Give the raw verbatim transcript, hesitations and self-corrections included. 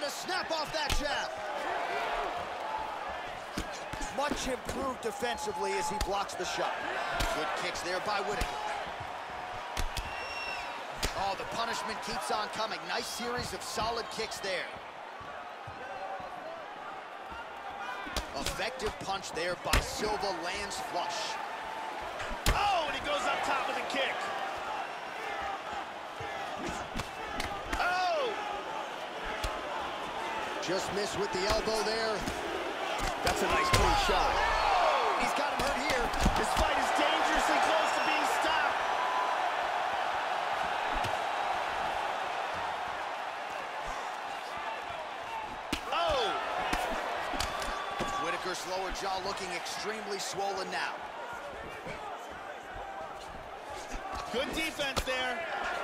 to snap off that jab. Much improved defensively as he blocks the shot. Good kicks there by Whittaker. Oh, the punishment keeps on coming. Nice series of solid kicks there. Effective punch there by Silva, lands flush. Oh, and he goes up top with a kick. Oh! Just missed with the elbow there. That's a nice clean shot. He's got him hurt here. This fight is dangerously close to being stopped. Oh! Whittaker's lower jaw looking extremely swollen now. Good defense there.